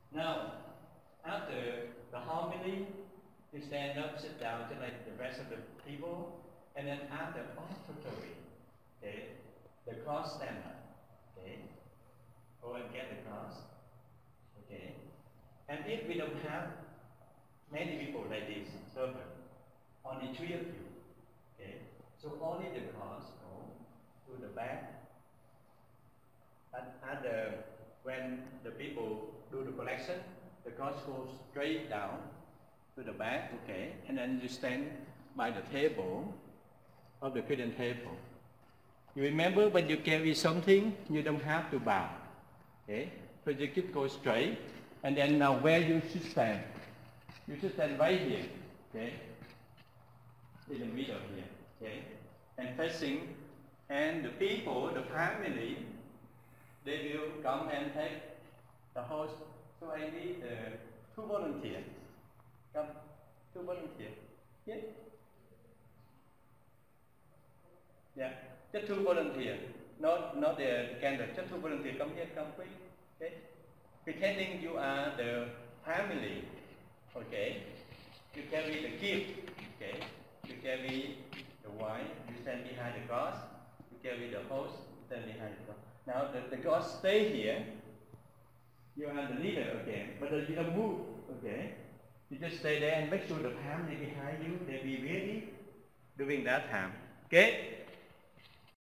Now, after the homily, you stand up, sit down, just like the rest of the people, and then after offertory, okay, the cross stand up, okay, go and get the cross, okay, and if we don't have many people like this, servant, only three of you, okay, so only the cross go to the back, when the people do the collection, the cross goes straight down to the back, okay, and then you stand by the table of the Christian table. You remember when you carry something, you don't have to bow, okay? So you just go straight, and then now where you should stand? You should stand right here, okay? In the middle here, okay? And facing, and the people, the family, they will come and take the host. So I need two volunteers. Come, two volunteers. Yeah. Yeah, just two volunteers. Not the candidate, just two volunteers. Come here, come quick. Okay. Pretending you are the family. Okay. You carry the gift. Okay. You carry the wine. You stand behind the cross. You carry the host. You stand behind the cross. Now the cross stay here. You are the leader again, but you don't move. Okay. You just stay there and make sure the family behind you they be ready during that time. Okay.